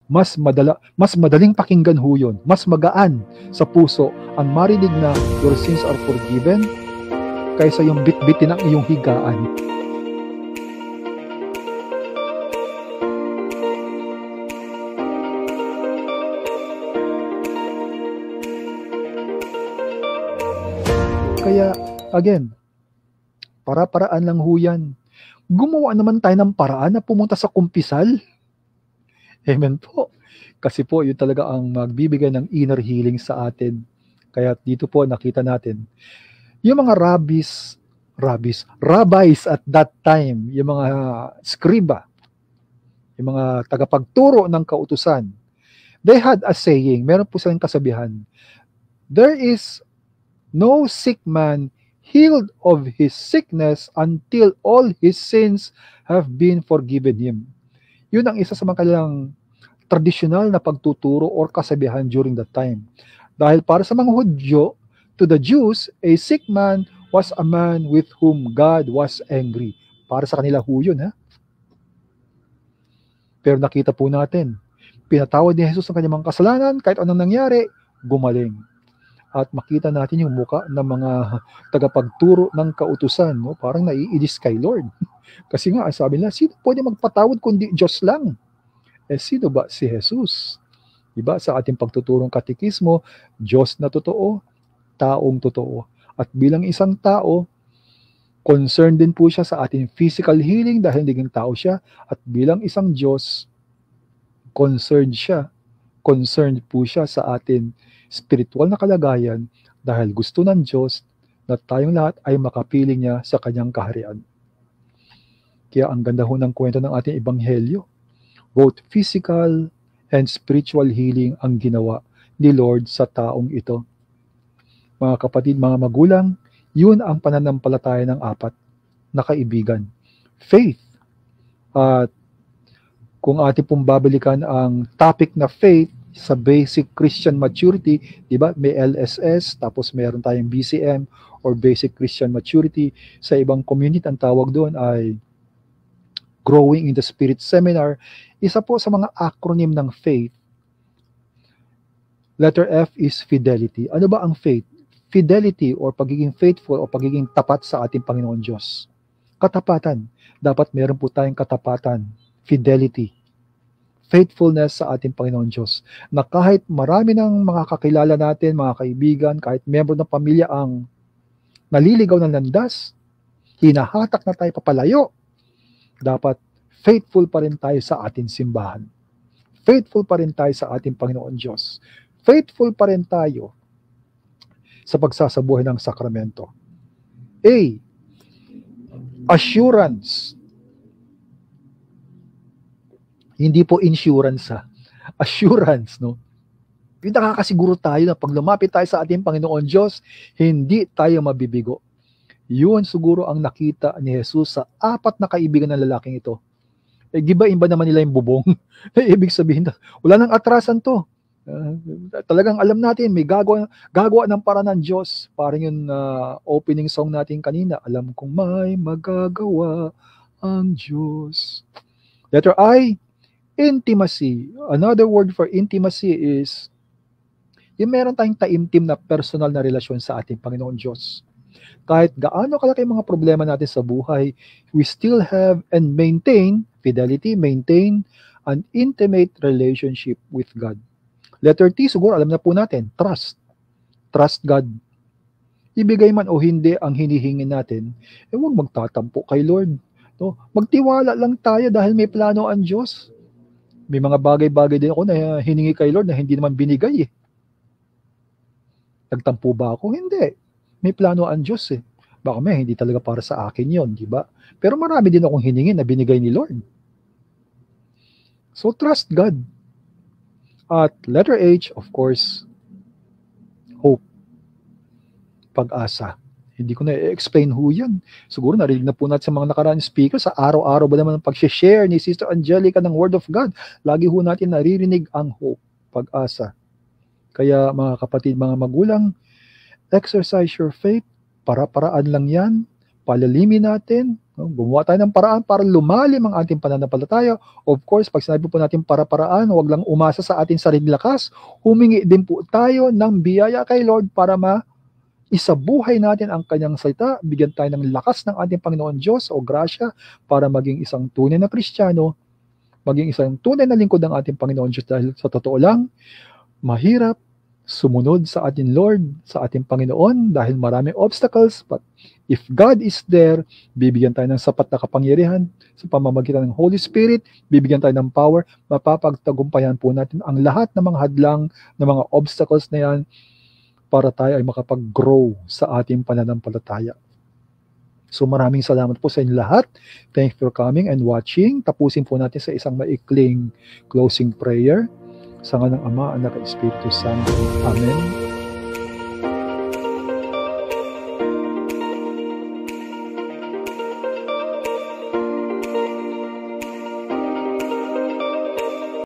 Mas madaling pakinggan ho yun. Mas magaan sa puso ang marinig na your sins are forgiven kaysa yung bit-bitin ng iyong higaan. Kaya, again, para-paraan lang ho yan. Gumawa naman tayo ng paraan na pumunta sa kumpisal. Amen po. Kasi po, yun talaga ang magbibigay ng inner healing sa atin. Kaya dito po nakita natin, yung mga rabbis at that time, yung mga scriba, yung mga tagapagturo ng kautusan, they had a saying, meron po silang kasabihan, there is no sick man healed of his sickness until all his sins have been forgiven him. Yun ang isa sa mga kanilang tradisyonal na pagtuturo or kasabihan during that time. Dahil para sa mga Hudyo, to the Jews, a sick man was a man with whom God was angry. Para sa kanila ho yun, ha? Pero nakita po natin, pinatawad ni Jesus ang kanyang kasalanan, kahit anong nangyari, gumaling. At makita natin yung muka ng mga tagapagturo ng kautusan, no? Parang naiinis kay Lord. Kasi nga, sabi nila, sino pwede magpatawad kundi Diyos lang? Sino ba si Jesus? Diba? Sa ating pagtuturong katekismo, Diyos na totoo, taong totoo. At bilang isang tao, concerned din po siya sa ating physical healing dahil naging tao siya. At bilang isang Diyos, concerned po siya sa ating spiritual na kalagayan dahil gusto ng Diyos na tayong lahat ay makapiling niya sa kanyang kaharian. Kaya ang ganda ho ng kwento ng ating ebanghelyo. Both physical and spiritual healing ang ginawa ni Lord sa taong ito. Mga kapatid, mga magulang, yun ang pananampalataya ng apat na kaibigan. Faith. At kung ating pong babalikan ang topic na faith sa basic Christian maturity, di ba? May LSS, tapos meron tayong BCM or basic Christian maturity. Sa ibang community, ang tawag doon ay Growing in the Spirit Seminar. Isa po sa mga acronym ng faith. Letter F is fidelity. Ano ba ang faith? Fidelity or pagiging faithful o pagiging tapat sa ating Panginoon Diyos. Katapatan. Dapat meron po tayong katapatan. Fidelity. Faithfulness sa ating Panginoon Diyos. Na kahit marami ng mga kakilala natin, mga kaibigan, kahit member ng pamilya ang naliligaw ng landas, hinahatak na tayo papalayo, dapat faithful pa rin tayo sa ating simbahan. Faithful pa rin tayo sa ating Panginoon Diyos. Faithful pa rin tayo sa pagsasabuhay ng sakramento. A. Assurance. Hindi po insurance, ha? Assurance, no? Yung nakakasiguro tayo na pag lumapit tayo sa ating Panginoon Diyos, hindi tayo mabibigo. Yun siguro ang nakita ni Jesus sa apat na kaibigan ng lalaking ito. Gibain ba naman nila yung bubong? Ibig sabihin, wala nang atrasan to. Talagang alam natin, may gagawa ng paraan ng Diyos. Parang yung opening song natin kanina, alam kong may magagawa ang Diyos. Letter I, intimacy. Another word for intimacy is yung meron tayong taimtim na personal na relasyon sa ating Panginoon Diyos. Kahit gaano kalaki mga problema natin sa buhay, we still have and maintain fidelity, maintain an intimate relationship with God. Letter T, siguro alam na po natin, trust. Trust God. Ibigay man o hindi ang hinihingin natin, huwag magtatampo kay Lord. No? Magtiwala lang tayo dahil may plano ang Diyos. May mga bagay-bagay din ako na hiningi kay Lord na hindi naman binigay. Nagtampo ba ako? Hindi. May plano ang Diyos eh. Baka may hindi talaga para sa akin yon, di ba? Pero marami din akong hiningin na binigay ni Lord. So trust God. At letter H, of course, hope. Pag-asa. Hindi ko na-explain ho yan. Siguro narinig na po natin sa mga nakaraang speaker, sa araw-araw ba naman ang pag-share ni Sister Angelica ng Word of God. Lagi ho natin naririnig ang hope, pag-asa. Kaya mga kapatid, mga magulang, exercise your faith, para-paraan lang yan, palalimin natin, no? Gumawa tayo ng paraan para lumalim ang ating pananampalataya. Of course, pag sinabi po natin para-paraan, huwag lang umasa sa ating sariling lakas. Humingi din po tayo ng biyaya kay Lord para isabuhay natin ang kanyang salita, bigyan tayo ng lakas ng ating Panginoon Diyos o grasya para maging isang tunay na Kristiyano, maging isang tunay na lingkod ng ating Panginoon Diyos. Dahil sa totoo lang, mahirap sumunod sa ating Lord, sa ating Panginoon dahil maraming obstacles. But if God is there, bibigyan tayo ng sapat na kapangyarihan sa pamamagitan ng Holy Spirit, bibigyan tayo ng power, mapapagtagumpayan po natin ang lahat ng mga hadlang, ng mga obstacles na yan para tayo ay makapag-grow sa ating pananampalataya. So maraming salamat po sa inyo lahat. Thank you for coming and watching. Tapusin po natin sa isang maikling closing prayer. Sa ngalan ng Ama, Anak at Espiritu Santo. Amen.